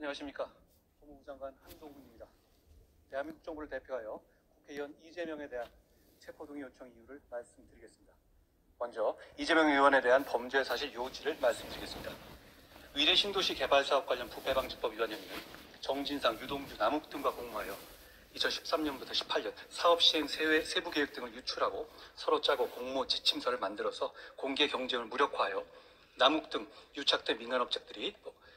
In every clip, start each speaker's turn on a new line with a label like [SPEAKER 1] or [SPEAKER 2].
[SPEAKER 1] 안녕하십니까. 법무부 장관 한동훈입니다. 대한민국 정부를 대표하여 국회의원 이재명에 대한 체포동의 요청 이유를 말씀드리겠습니다. 먼저 이재명 의원에 대한 범죄 사실 요지를 말씀드리겠습니다. 위례 신도시 개발사업 관련 부패방지법 위반 혐의는 정진상, 유동규, 남욱 등과 공모하여 2013년부터 18년 사업 시행 세부 계획 등을 유출하고 서로 짜고 공모 지침서를 만들어서 공개 경쟁을 무력화하여 남욱 등 유착된 민간업체들이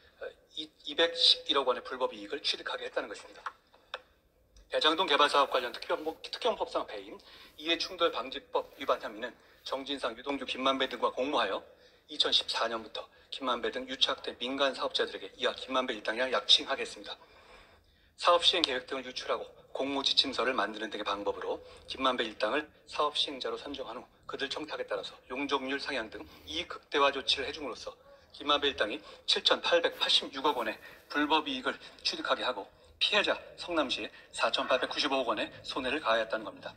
[SPEAKER 1] 211억 원의 불법 이익을 취득하게 했다는 것입니다. 대장동 개발사업 관련 특경법상 배임 이해충돌 방지법 위반 혐의는 정진상, 유동규, 김만배 등과 공모하여 2014년부터 김만배 등 유착된 민간 사업자들에게 이하 김만배 일당이랑 약칭하겠습니다. 사업 시행 계획 등을 유출하고 공모 지침서를 만드는 등의 방법으로 김만배 일당을 사업 시행자로 선정한 후 그들 청탁에 따라서 용적률 상향 등 이익 극대화 조치를 해줌으로써 김만배 일당이 7,886억 원의 불법 이익을 취득하게 하고 피해자 성남시에 4,895억 원의 손해를 가하였다는 겁니다.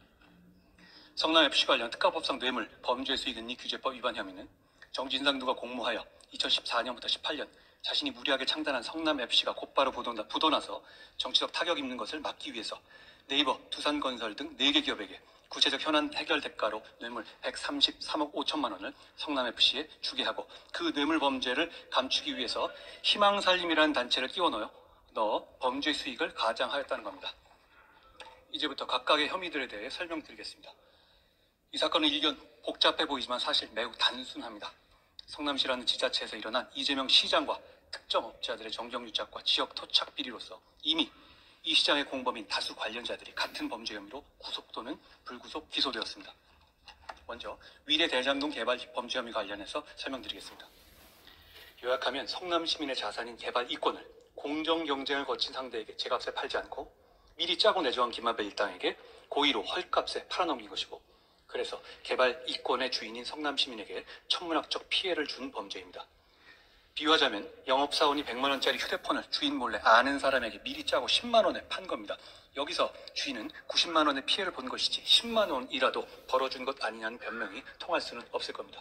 [SPEAKER 1] 성남FC 관련 특가법상 뇌물 범죄 수익 은닉 규제법 위반 혐의는 정진상 등과 공모하여 2014년부터 18년 자신이 무리하게 창단한 성남FC가 곧바로 부도나서 정치적 타격 입는 것을 막기 위해서 네이버, 두산건설 등 4개 기업에게 구체적 현안 해결 대가로 뇌물 133억 5천만 원을 성남FC에 주게 하고 그 뇌물 범죄를 감추기 위해서 희망살림이라는 단체를 끼워 넣어 범죄 수익을 가장하였다는 겁니다. 이제부터 각각의 혐의들에 대해 설명드리겠습니다. 이 사건은 일견 복잡해 보이지만 사실 매우 단순합니다. 성남시라는 지자체에서 일어난 이재명 시장과 특정 업자들의 정경유착과 지역 토착 비리로서 이미 이 시장의 공범인 다수 관련자들이 같은 범죄 혐의로 구속 또는 불구속 기소되었습니다. 먼저 위례 대장동 개발 범죄 혐의 관련해서 설명드리겠습니다. 요약하면 성남 시민의 자산인 개발 이권을 공정 경쟁을 거친 상대에게 제값에 팔지 않고 미리 짜고 내정한 김만배 일당에게 고의로 헐값에 팔아넘긴 것이고, 그래서 개발 이권의 주인인 성남 시민에게 천문학적 피해를 준 범죄입니다. 비유하자면 영업사원이 100만 원짜리 휴대폰을 주인 몰래 아는 사람에게 미리 짜고 10만 원에 판 겁니다. 여기서 주인은 90만 원의 피해를 본 것이지 10만 원이라도 벌어준 것 아니냐는 변명이 통할 수는 없을 겁니다.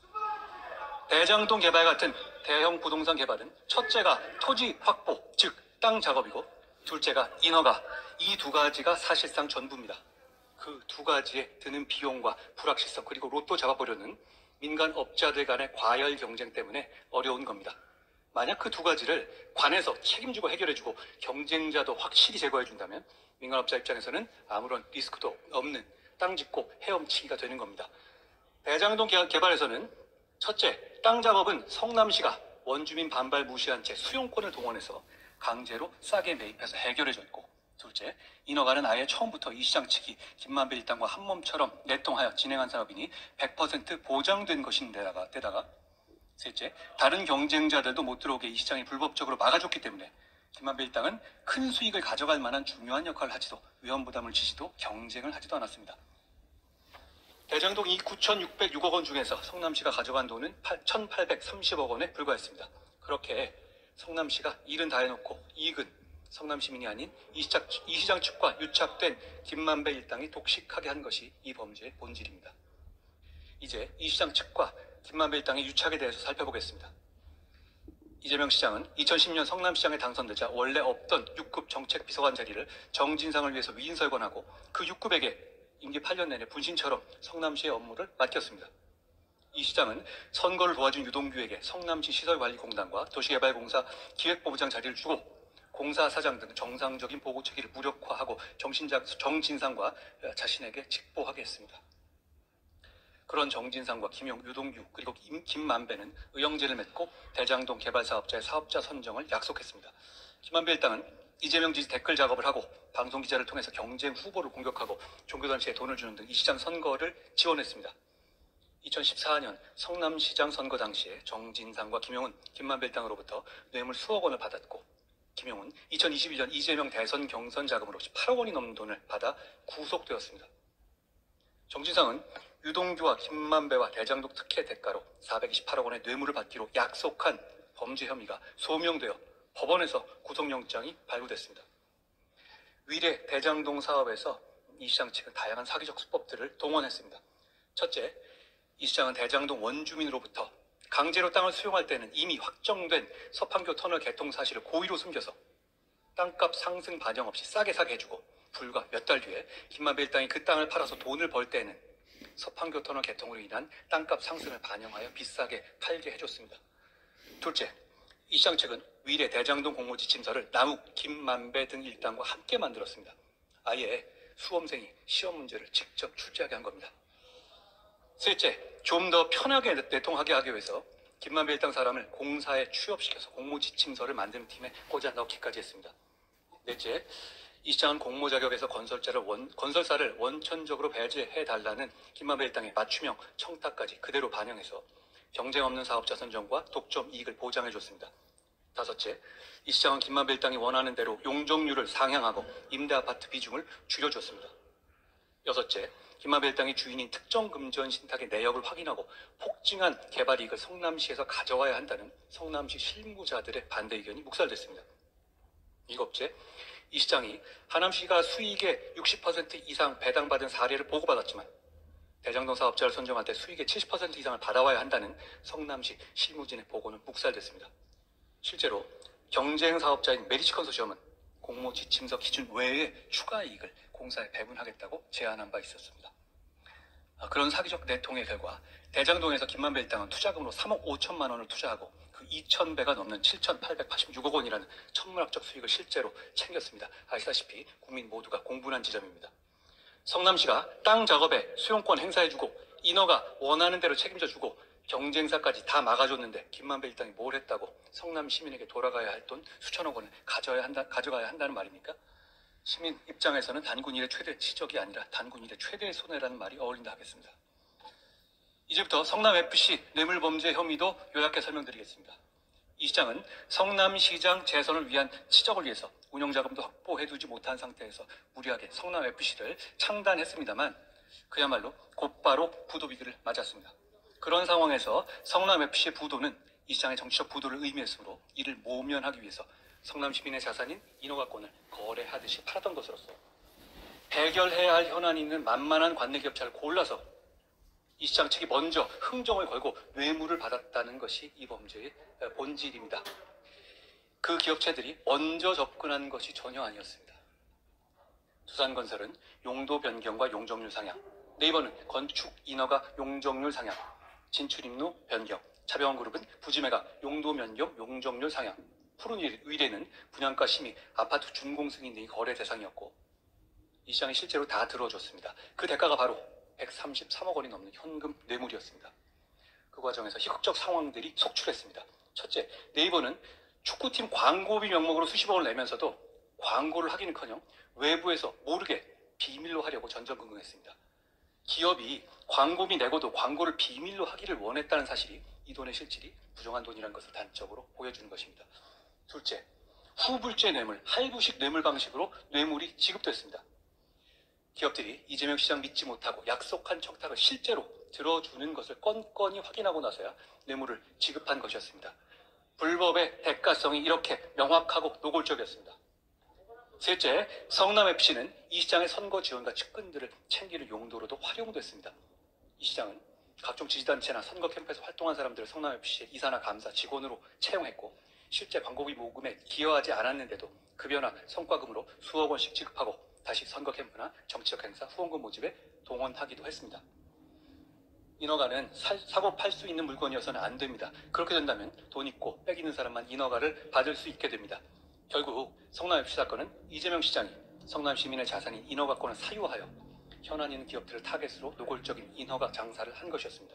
[SPEAKER 1] 대장동 개발 같은 대형 부동산 개발은 첫째가 토지 확보, 즉 땅 작업이고 둘째가 인허가, 이 두 가지가 사실상 전부입니다. 그 두 가지에 드는 비용과 불확실성 그리고 로또 잡아보려는 민간 업자들 간의 과열 경쟁 때문에 어려운 겁니다. 만약 그 두 가지를 관에서 책임지고 해결해주고 경쟁자도 확실히 제거해준다면 민간업자 입장에서는 아무런 리스크도 없는 땅 짓고 헤엄치기가 되는 겁니다. 대장동 개발에서는 첫째, 땅 작업은 성남시가 원주민 반발 무시한 채 수용권을 동원해서 강제로 싸게 매입해서 해결해줬고, 둘째, 인허가는 아예 처음부터 이 시장 측이 김만배 일당과 한몸처럼 내통하여 진행한 사업이니 100% 보장된 것인데다가 셋째, 다른 경쟁자들도 못 들어오게 이 시장이 불법적으로 막아줬기 때문에 김만배 일당은 큰 수익을 가져갈 만한 중요한 역할을 하지도 위험 부담을 지지도 경쟁을 하지도 않았습니다. 대장동 이 9,606억 원 중에서 성남시가 가져간 돈은 1,830억 원에 불과했습니다. 그렇게 성남시가 일은 다 해놓고 이익은 성남 시민이 아닌 이 시장 측과 유착된 김만배 일당이 독식하게 한 것이 이 범죄의 본질입니다. 이제 이 시장 측과 김만배 일당의 유착에 대해서 살펴보겠습니다. 이재명 시장은 2010년 성남시장에 당선되자 원래 없던 6급 정책비서관 자리를 정진상을 위해서 위인설관하고 그 6급에게 임기 8년 내내 분신처럼 성남시의 업무를 맡겼습니다. 이 시장은 선거를 도와준 유동규에게 성남시 시설관리공단과 도시개발공사 기획본부장 자리를 주고 공사 사장 등 정상적인 보고 체계를 무력화하고 정진상과 자신에게 직보하게 했습니다. 그런 정진상과 유동규 그리고 김만배는 의형제를 맺고 대장동 개발사업자의 사업자 선정을 약속했습니다. 김만배 일당은 이재명 지지 댓글 작업을 하고 방송기자를 통해서 경쟁 후보를 공격하고 종교단체에 돈을 주는 등 이 시장 선거를 지원했습니다. 2014년 성남시장 선거 당시에 정진상과 김용은 김만배 일당으로부터 뇌물 수억 원을 받았고, 김용은 2021년 이재명 대선 경선 자금으로 18억 원이 넘는 돈을 받아 구속되었습니다. 정진상은 유동규와 김만배와 대장동 특혜 대가로 428억 원의 뇌물을 받기로 약속한 범죄 혐의가 소명되어 법원에서 구속영장이 발부됐습니다. 위례 대장동 사업에서 이 시장 측은 다양한 사기적 수법들을 동원했습니다. 첫째, 이 시장은 대장동 원주민으로부터 강제로 땅을 수용할 때는 이미 확정된 서판교 터널 개통 사실을 고의로 숨겨서 땅값 상승 반영 없이 싸게 사게 해주고, 불과 몇 달 뒤에 김만배 일당이 그 땅을 팔아서 돈을 벌 때는 서판교 터널 개통으로 인한 땅값 상승을 반영하여 비싸게 팔게 해줬습니다. 둘째, 이 시장 측은 위례 대장동 공모지침서를 남욱, 김만배 등 일당과 함께 만들었습니다. 아예 수험생이 시험 문제를 직접 출제하게 한 겁니다. 셋째, 좀 더 편하게 내통하게 하기 위해서 김만배 일당 사람을 공사에 취업시켜서 공모지침서를 만드는 팀에 꽂아 넣기까지 했습니다. 넷째, 이 시장은 공모 자격에서 건설사를 원천적으로 배제해달라는 김만배 일당의 맞춤형 청탁까지 그대로 반영해서 경쟁 없는 사업자 선정과 독점 이익을 보장해줬습니다. 다섯째, 이 시장은 김만배 일당이 원하는 대로 용적률을 상향하고 임대아파트 비중을 줄여줬습니다. 여섯째, 김만배 일당이 주인인 특정 금전 신탁의 내역을 확인하고 폭증한 개발 이익을 성남시에서 가져와야 한다는 성남시 실무자들의 반대 의견이 묵살됐습니다. 일곱째, 이 시장이 하남시가 수익의 60% 이상 배당받은 사례를 보고받았지만 대장동 사업자를 선정할 때 수익의 70% 이상을 받아와야 한다는 성남시 실무진의 보고는 묵살됐습니다. 실제로 경쟁 사업자인 메리츠 컨소시엄은 공모 지침서 기준 외에 추가 이익을 공사에 배분하겠다고 제안한 바 있었습니다. 그런 사기적 내통의 결과 대장동에서 김만배 일당은 투자금으로 3억 5천만 원을 투자하고 그 2,000배가 넘는 7,886억 원이라는 천문학적 수익을 실제로 챙겼습니다. 아시다시피 국민 모두가 공분한 지점입니다. 성남시가 땅 작업에 수용권 행사해주고 인허가 원하는 대로 책임져주고 경쟁사까지 다 막아줬는데 김만배 일당이 뭘 했다고 성남 시민에게 돌아가야 할 돈 수천억 원을 가져가야 한다는 말입니까? 시민 입장에서는 단군 일의 최대 치적이 아니라 단군 일의 최대의 손해라는 말이 어울린다 하겠습니다. 이제부터 성남FC 뇌물범죄 혐의도 요약해 설명드리겠습니다. 이 시장은 성남시장 재선을 위한 치적을 위해서 운영자금도 확보해두지 못한 상태에서 무리하게 성남FC를 창단했습니다만 그야말로 곧바로 부도 위기를 맞았습니다. 그런 상황에서 성남FC의 부도는 이 시장의 정치적 부도를 의미했으므로 이를 모면하기 위해서 성남 시민의 자산인 인허가권을 거래하듯이 팔았던 것으로서 해결해야 할 현안이 있는 만만한 관내기업체를 골라서 이 시장 측이 먼저 흥정을 걸고 뇌물을 받았다는 것이 이 범죄의 본질입니다. 그 기업체들이 먼저 접근한 것이 전혀 아니었습니다. 두산건설은 용도 변경과 용적률 상향, 네이버는 건축 인허가 용적률 상향, 진출입로 변경, 차병원그룹은 부지매가 용도 변경 용적률 상향, 푸른의뢰는 분양가 심의, 아파트 준공 승인 등이 거래 대상이었고 이 시장이 실제로 다 들어줬습니다. 그 대가가 바로 133억 원이 넘는 현금 뇌물이었습니다. 그 과정에서 희극적 상황들이 속출했습니다. 첫째, 네이버는 축구팀 광고비 명목으로 수십억을 내면서도 광고를 하기는커녕 외부에서 모르게 비밀로 하려고 전전긍긍했습니다. 기업이 광고비 내고도 광고를 비밀로 하기를 원했다는 사실이 이 돈의 실질이 부정한 돈이라는 것을 단적으로 보여주는 것입니다. 둘째, 후불제 뇌물, 할부식 뇌물 방식으로 뇌물이 지급됐습니다. 기업들이 이재명 시장 믿지 못하고 약속한 청탁을 실제로 들어주는 것을 건건히 확인하고 나서야 뇌물을 지급한 것이었습니다. 불법의 대가성이 이렇게 명확하고 노골적이었습니다. 셋째, 성남FC는 이 시장의 선거 지원과 측근들을 챙기는 용도로도 활용됐습니다. 이 시장은 각종 지지단체나 선거 캠프에서 활동한 사람들을 성남FC의 이사나 감사, 직원으로 채용했고 실제 광고비 모금에 기여하지 않았는데도 급여나 성과금으로 수억 원씩 지급하고 다시 선거 캠프나 정치적 행사, 후원금 모집에 동원하기도 했습니다. 인허가는 사고 팔 수 있는 물건이어서는 안 됩니다. 그렇게 된다면 돈 있고 빽 있는 사람만 인허가를 받을 수 있게 됩니다. 결국 성남FC 사건은 이재명 시장이 성남 시민의 자산인 인허가권을 사유하여 현안 있는 기업들을 타겟으로 노골적인 인허가 장사를 한 것이었습니다.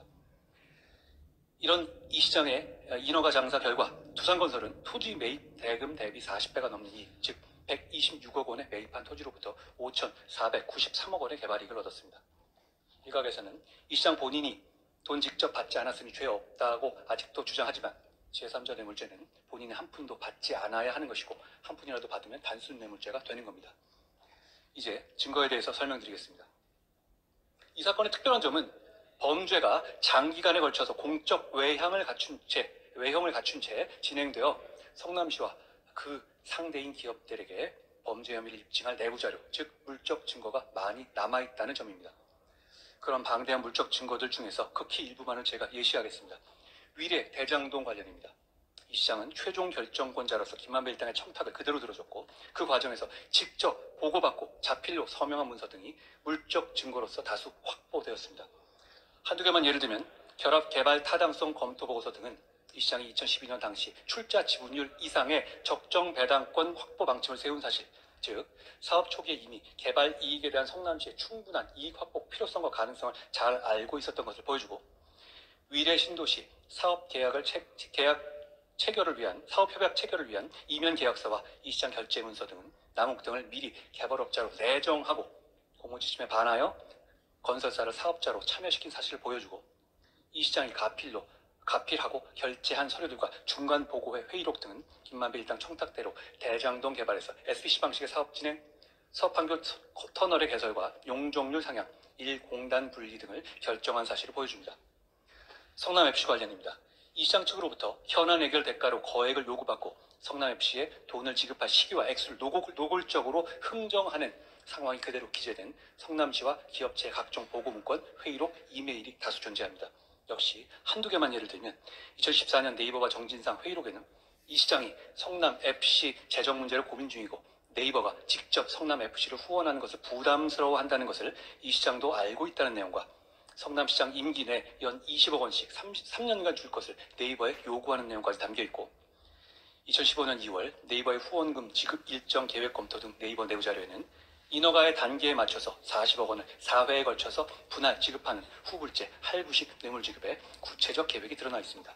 [SPEAKER 1] 이런 이 시장의 인허가 장사 결과 두산건설은 토지 매입 대금 대비 40배가 넘는 이익, 즉 126억 원에 매입한 토지로부터 5,493억 원의 개발이익을 얻었습니다. 일각에서는 이 시장 본인이 돈 직접 받지 않았으니 죄 없다고 아직도 주장하지만 제3자 뇌물죄는 본인이 한 푼도 받지 않아야 하는 것이고 한 푼이라도 받으면 단순 뇌물죄가 되는 겁니다. 이제 증거에 대해서 설명드리겠습니다. 이 사건의 특별한 점은 범죄가 장기간에 걸쳐서 공적 외형을 갖춘 채 진행되어 성남시와 그 상대인 기업들에게 범죄 혐의를 입증할 내부 자료, 즉 물적 증거가 많이 남아있다는 점입니다. 그런 방대한 물적 증거들 중에서 극히 일부만을 제가 예시하겠습니다. 위례 대장동 관련입니다. 이 시장은 최종 결정권자로서 김만배 일당의 청탁을 그대로 들어줬고 그 과정에서 직접 보고받고 자필로 서명한 문서 등이 물적 증거로서 다수 확보되었습니다. 한두 개만 예를 들면 결합 개발 타당성 검토 보고서 등은 이 시장이 2012년 당시 출자 지분율 이상의 적정 배당권 확보 방침을 세운 사실, 즉 사업 초기에 이미 개발 이익에 대한 성남시의 충분한 이익 확보 필요성과 가능성을 잘 알고 있었던 것을 보여주고, 위례 신도시 사업 계약을 사업 협약 체결을 위한 이면 계약서와 이 시장 결제 문서 등은 남욱 등을 미리 개발업자로 내정하고 공무지침에 반하여 건설사를 사업자로 참여시킨 사실을 보여주고, 이 시장이 가필하고 결제한 서류들과 중간 보고회 회의록 등은 김만배 일당 청탁대로 대장동 개발에서 SPC 방식의 사업 진행, 서판교 터널의 개설과 용적률 상향, 일공단 분리 등을 결정한 사실을 보여줍니다. 성남FC 관련입니다. 이 시장 측으로부터 현안 해결 대가로 거액을 요구받고 성남FC에 돈을 지급할 시기와 액수를 노골적으로 흥정하는 상황이 그대로 기재된 성남시와 기업체의 각종 보고 문건, 회의록, 이메일이 다수 존재합니다. 역시 한두 개만 예를 들면 2014년 네이버와 정진상 회의록에는 이 시장이 성남FC 재정 문제를 고민 중이고 네이버가 직접 성남FC를 후원하는 것을 부담스러워한다는 것을 이 시장도 알고 있다는 내용과 성남시장 임기 내 연 20억 원씩 3년간 줄 것을 네이버에 요구하는 내용까지 담겨있고, 2015년 2월 네이버의 후원금 지급 일정 계획 검토 등 네이버 내부 자료에는 인허가의 단계에 맞춰서 40억 원을 4회에 걸쳐서 분할 지급하는 후불제 할부식 뇌물 지급의 구체적 계획이 드러나 있습니다.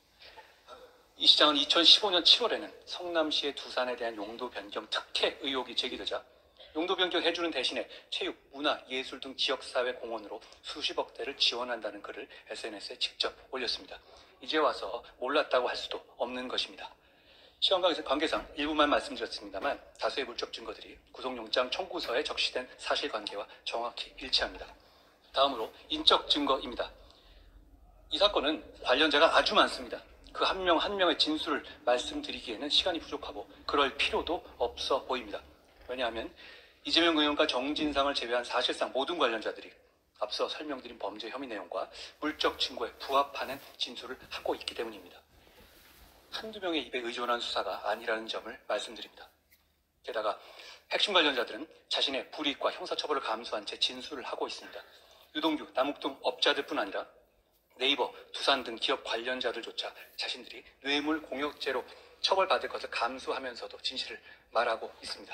[SPEAKER 1] 이 시장은 2015년 7월에는 성남시의 두산에 대한 용도 변경 특혜 의혹이 제기되자 용도 변경 해주는 대신에 체육, 문화, 예술 등 지역사회 공헌으로 수십억 대를 지원한다는 글을 SNS에 직접 올렸습니다. 이제 와서 몰랐다고 할 수도 없는 것입니다. 시험 관계상 일부만 말씀드렸습니다만 다수의 물적 증거들이 구속영장 청구서에 적시된 사실관계와 정확히 일치합니다. 다음으로 인적 증거입니다. 이 사건은 관련자가 아주 많습니다. 그 한 명 한 명의 진술을 말씀드리기에는 시간이 부족하고 그럴 필요도 없어 보입니다. 왜냐하면 이재명 의원과 정진상을 제외한 사실상 모든 관련자들이 앞서 설명드린 범죄 혐의 내용과 물적 증거에 부합하는 진술을 하고 있기 때문입니다. 한두 명의 입에 의존한 수사가 아니라는 점을 말씀드립니다. 게다가 핵심 관련자들은 자신의 불이익과 형사처벌을 감수한 채 진술을 하고 있습니다. 유동규, 남욱 등 업자들뿐 아니라 네이버, 두산 등 기업 관련자들조차 자신들이 뇌물 공여죄로 처벌받을 것을 감수하면서도 진실을 말하고 있습니다.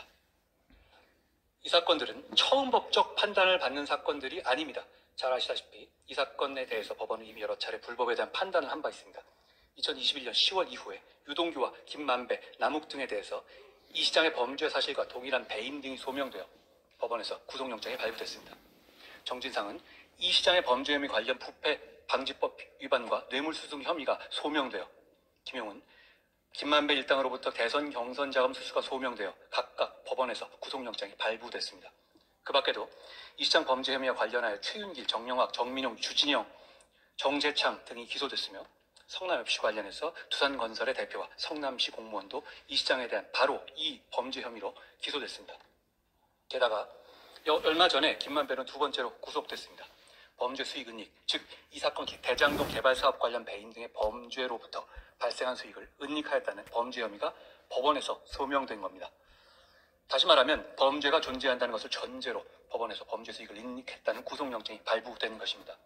[SPEAKER 1] 이 사건들은 처음 법적 판단을 받는 사건들이 아닙니다. 잘 아시다시피 이 사건에 대해서 법원은 이미 여러 차례 불법에 대한 판단을 한 바 있습니다. 2021년 10월 이후에 유동규와 김만배, 남욱 등에 대해서 이 시장의 범죄 사실과 동일한 배임 등이 소명되어 법원에서 구속영장이 발부됐습니다. 정진상은 이 시장의 범죄 혐의 관련 부패 방지법 위반과 뇌물수수 혐의가 소명되어, 김용은, 김만배 일당으로부터 대선 경선 자금 수수가 소명되어 각각 법원에서 구속영장이 발부됐습니다. 그 밖에도 이 시장 범죄 혐의와 관련하여 최윤길, 정영학, 정민용, 주진영, 정재창 등이 기소됐으며 성남FC 관련해서 두산건설의 대표와 성남시 공무원도 이 시장에 대한 바로 이 범죄 혐의로 기소됐습니다. 게다가 얼마 전에 김만배는 두 번째로 구속됐습니다. 범죄 수익 은닉, 즉 이 사건 대장동 개발 사업 관련 배임 등의 범죄로부터 발생한 수익을 은닉하였다는 범죄 혐의가 법원에서 소명된 겁니다. 다시 말하면 범죄가 존재한다는 것을 전제로 법원에서 범죄 수익을 은닉했다는 구속영장이 발부된 것입니다.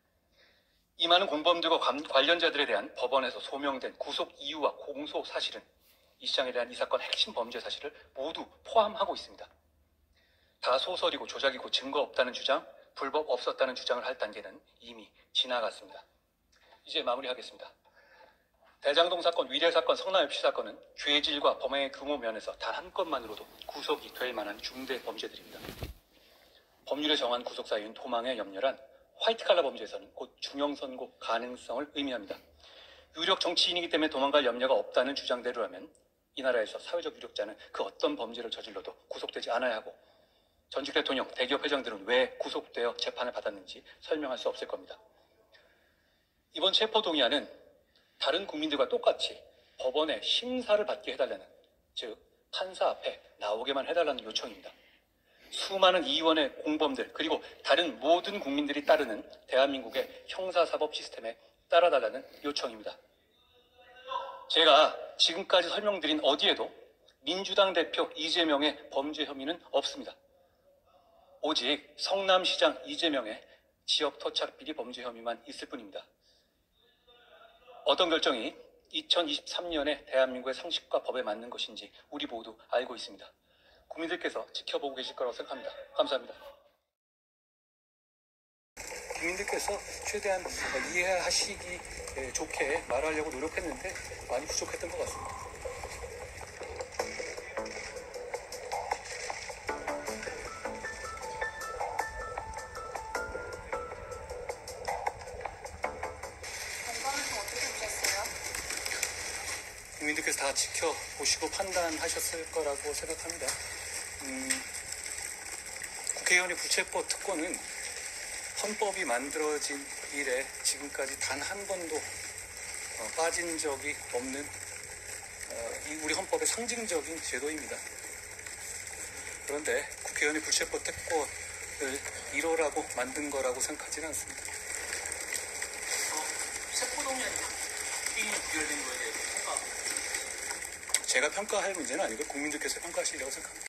[SPEAKER 1] 이 많은 공범들과 관련자들에 대한 법원에서 소명된 구속 이유와 공소 사실은 이 시장에 대한 이 사건 핵심 범죄 사실을 모두 포함하고 있습니다. 다 소설이고 조작이고 증거 없다는 주장, 불법 없었다는 주장을 할 단계는 이미 지나갔습니다. 이제 마무리하겠습니다. 대장동 사건, 위례 사건, 성남FC 사건은 죄질과 범행의 규모 면에서 단 한 건만으로도 구속이 될 만한 중대 범죄들입니다. 법률에 정한 구속 사유인 도망에 염려란 화이트칼라 범죄에서는 곧 중형선고 가능성을 의미합니다. 유력 정치인이기 때문에 도망갈 염려가 없다는 주장대로라면 이 나라에서 사회적 유력자는 그 어떤 범죄를 저질러도 구속되지 않아야 하고 전직 대통령, 대기업 회장들은 왜 구속되어 재판을 받았는지 설명할 수 없을 겁니다. 이번 체포동의안은 다른 국민들과 똑같이 법원의 심사를 받게 해달라는, 즉 판사 앞에 나오게만 해달라는 요청입니다. 수많은 이원의 공범들 그리고 다른 모든 국민들이 따르는 대한민국의 형사사법 시스템에 따라달라는 요청입니다. 제가 지금까지 설명드린 어디에도 민주당 대표 이재명의 범죄 혐의는 없습니다. 오직 성남시장 이재명의 지역 토착 비리 범죄 혐의만 있을 뿐입니다. 어떤 결정이 2023년에 대한민국의 상식과 법에 맞는 것인지 우리 모두 알고 있습니다. 국민들께서 지켜보고 계실 거라고 생각합니다. 감사합니다. 국민들께서 최대한 이해하시기 좋게 말하려고 노력했는데 많이 부족했던 것 같습니다. 국민들께서 다 지켜보시고 판단하셨을 거라고 생각합니다. 국회의원의 불체포 특권은 헌법이 만들어진 이래 지금까지 단 한 번도 빠진 적이 없는 우리 헌법의 상징적인 제도입니다. 그런데 국회의원의 불체포 특권을 이뤄라고 만든 거라고 생각하지는 않습니다. 체포동의안이 부결된 거에 대해서 제가 평가할 문제는 아니고 국민들께서 평가하시려고 생각합니다.